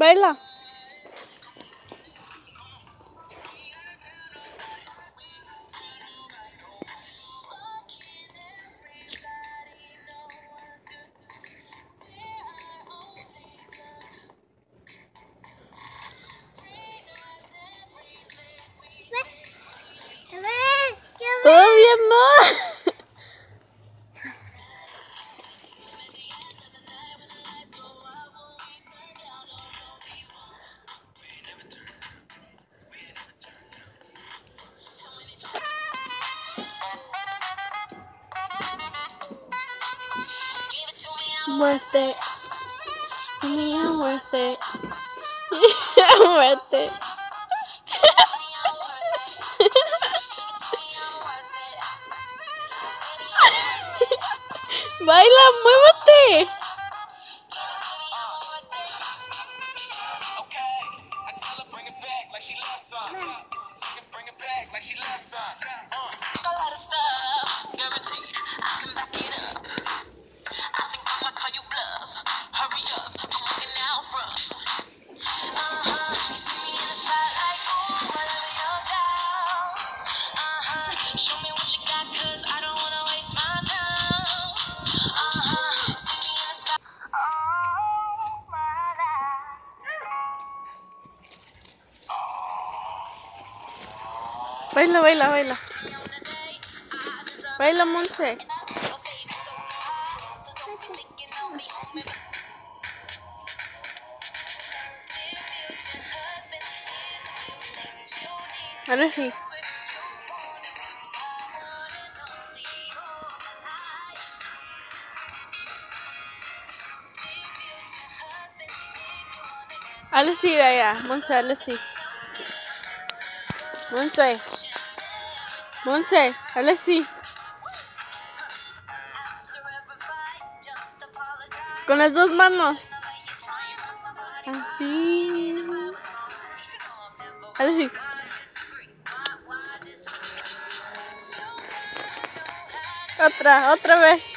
Baila. Todavía no. Worth it. Me, I'm worth it. I'm worth it. Baila, muévete. Baila, baila, baila. Baila, Monse. Ahora sí. Hazle sí de allá. Monse, hazle sí. Monse. Monse, hazle sí. Con las dos manos. Así. Hazle sí. Otra vez.